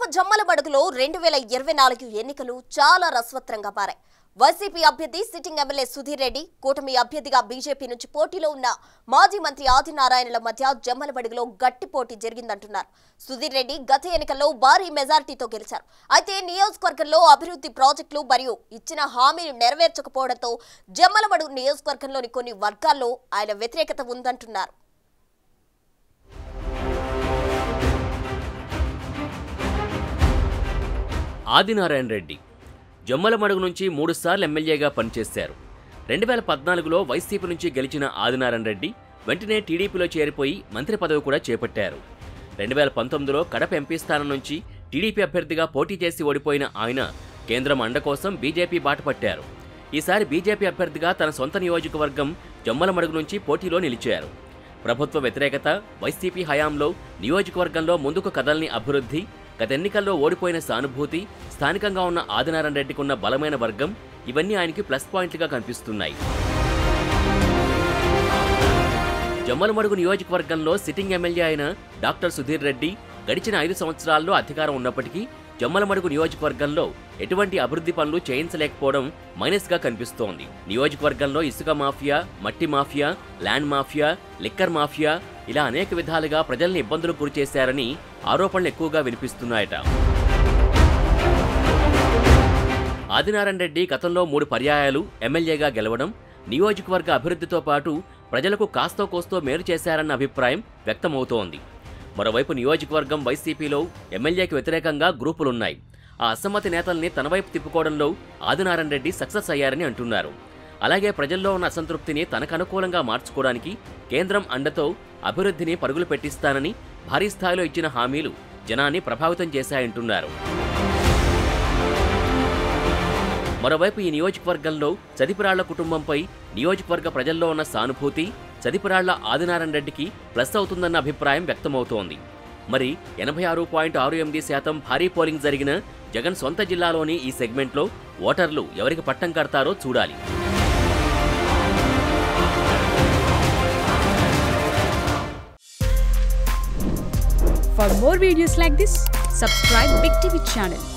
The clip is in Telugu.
జమ్మలమడుగులో 2024 ఎన్నికలు చాలా రసవత్రంగా మారాయి. వైసీపీ అభ్యర్థి సిట్టింగ్ ఎమ్మెల్యే సుధీర్ రెడ్డి, కూటమి అభ్యర్థిగా బీజేపీ నుంచి పోటీలో ఉన్న మాజీ మంత్రి ఆదినారాయణల మధ్య జమ్మలమడుగులో గట్టి పోటీ జరిగిందంటున్నారు. సుధీర్ రెడ్డి గత ఎన్నికల్లో భారీ మెజారిటీతో గెలిచారు. అయితే నియోజకవర్గంలో అభివృద్ధి ప్రాజెక్టులు మరియు ఇచ్చిన హామీలు నెరవేర్చకపోవడంతో జమ్మలమడుగు నియోజకవర్గంలోని కొన్ని వర్గాల్లో ఆయన వ్యతిరేకత ఉందంటున్నారు. ఆదినారాయణ రెడ్డి జమ్మలమడుగు నుంచి 3 సార్లు ఎమ్మెల్యేగా పనిచేశారు. 2014లో వైసీపీ నుంచి గెలిచిన ఆదినారాయణ రెడ్డి వెంటనే టీడీపీలో చేరిపోయి మంత్రి పదవి కూడా చేపట్టారు. 2019లో కడప ఎంపీ స్థానం నుంచి టీడీపీ అభ్యర్థిగా పోటీ చేసి ఓడిపోయిన ఆయన కేంద్రం అండ కోసం బీజేపీ బాట పట్టారు. ఈసారి బీజేపీ అభ్యర్థిగా తన సొంత నియోజకవర్గం జమ్మలమడుగు నుంచి పోటీలో నిలిచారు. ప్రభుత్వ వ్యతిరేకత, వైసీపీ హయాంలో నియోజకవర్గంలో ముందుకు కదలని అభివృద్ధి, గత ఎన్నికల్లో ఓడిపోయిన సానుభూతి, స్థానికంగా ఉన్న ఆదినారాయణ రెడ్డికి ఉన్న బలమైన వర్గం ఇవన్నీ ఆయనకి ప్లస్ పాయింట్లుగా కనిపిస్తున్నాయి. జమ్మలమడుగు నియోజకవర్గంలో సిట్టింగ్ ఎమ్మెల్యే అయిన డాక్టర్ సుధీర్ రెడ్డి గడిచిన 5 సంవత్సరాల్లో అధికారం ఉన్నప్పటికీ జమ్మలమడుగు నియోజకవర్గంలో ఎటువంటి అభివృద్ధి పనులు చేయించలేకపోవడం మైనస్గా కనిపిస్తోంది. నియోజకవర్గంలో ఇసుక మాఫియా, మట్టి mafia, land mafia, liquor mafia ఇలా అనేక విధాలుగా ప్రజల్ని ఇబ్బందులకు గురిచేశారని ఆరోపణలు ఎక్కువగా వినిపిస్తున్నాయట. ఆదినారాయణ రెడ్డి గతంలో 3 పర్యాయాలు ఎమ్మెల్యేగా గెలవడం నియోజకవర్గ అభివృద్ధితో పాటు ప్రజలకు కాస్తో కోస్తో మేలు చేశారన్న అభిప్రాయం వ్యక్తమవుతోంది. మరోవైపు నియోజకవర్గం వైసీపీలో ఎమ్మెల్యేకి వ్యతిరేకంగా గ్రూపులున్నాయి. ఆ అసమ్మతి నేతల్ని తన వైపు తిప్పుకోవడంలో ఆదినారాయణ రెడ్డి సక్సెస్ అయ్యారని అంటున్నారు. అలాగే ప్రజల్లో ఉన్న అసంతృప్తిని తనకు అనుకూలంగా మార్చుకోవడానికి కేంద్రం అండతో అభివృద్ధిని పరుగులు పెట్టిస్తానని భారీ స్థాయిలో ఇచ్చిన హామీలు జనాన్ని ప్రభావితం చేశాయంటున్నారు. మరోవైపు ఈ నియోజకవర్గంలో చదిపిరాళ్ల కుటుంబంపై నియోజకవర్గ ప్రజల్లో ఉన్న సానుభూతి చదిపిరాళ్ల ఆదినారాయణ రెడ్డికి ప్లస్ అవుతుందన్న అభిప్రాయం వ్యక్తమవుతోంది. మరి 86.68% భారీ పోలింగ్ జరిగిన జగన్ సొంత జిల్లాలోని ఈ సెగ్మెంట్లో ఓటర్లు ఎవరికి పట్టం కడతారో చూడాలి. For more videos like this, subscribe Big TV channel.